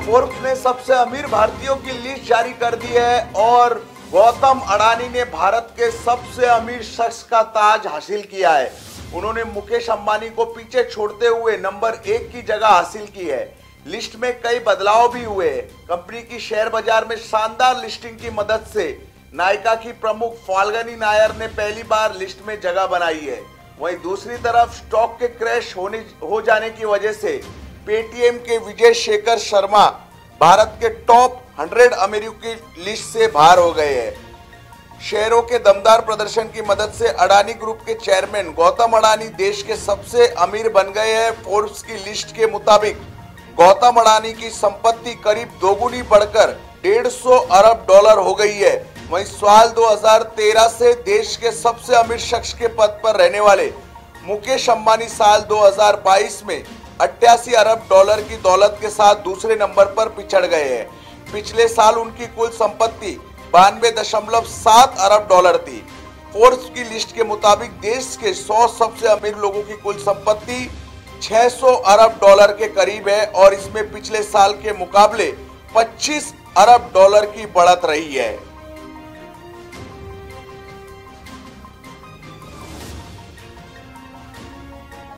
Forbes ने सबसे अमीर भारतीयों की लिस्ट जारी कर दी है और गौतम अडानी ने भारत के सबसे अमीर शख्स का ताज हासिल किया है। उन्होंने मुकेश अंबानी को पीछे छोड़ते हुए नंबर 1 की जगह हासिल की है। लिस्ट में कई बदलाव भी हुए हैं। कंपनी की शेयर बाजार में शानदार लिस्टिंग की मदद से नायका की प्रमुख फाल्गुनी नायर ने पहली बार लिस्ट में जगह बनाई है। वहीं दूसरी तरफ स्टॉक के क्रैश हो जाने की वजह से पेटीएम के विजय शेखर शर्मा भारत के टॉप 100 अमीरों की लिस्ट से बाहर हो गए हैं। शेयरों के दमदार प्रदर्शन की मदद से अडानी ग्रुप के चेयरमैन गौतम अडानी देश के सबसे अमीर बन गए हैं। फोर्ब्स की लिस्ट के मुताबिक गौतम अडानी की संपत्ति करीब दोगुनी बढ़कर 150 अरब डॉलर हो गई है। वहीं साल 2013 से देश के सबसे अमीर शख्स के पद पर रहने वाले मुकेश अंबानी साल 2022 में 88 अरब डॉलर की दौलत के साथ दूसरे नंबर पर पिछड़ गए हैं। पिछले साल उनकी कुल संपत्ति 92.7 अरब डॉलर थी। फोर्ब्स की लिस्ट के मुताबिक देश के 100 सबसे अमीर लोगों की कुल संपत्ति 600 अरब डॉलर के करीब है और इसमें पिछले साल के मुकाबले 25 अरब डॉलर की बढ़त रही है।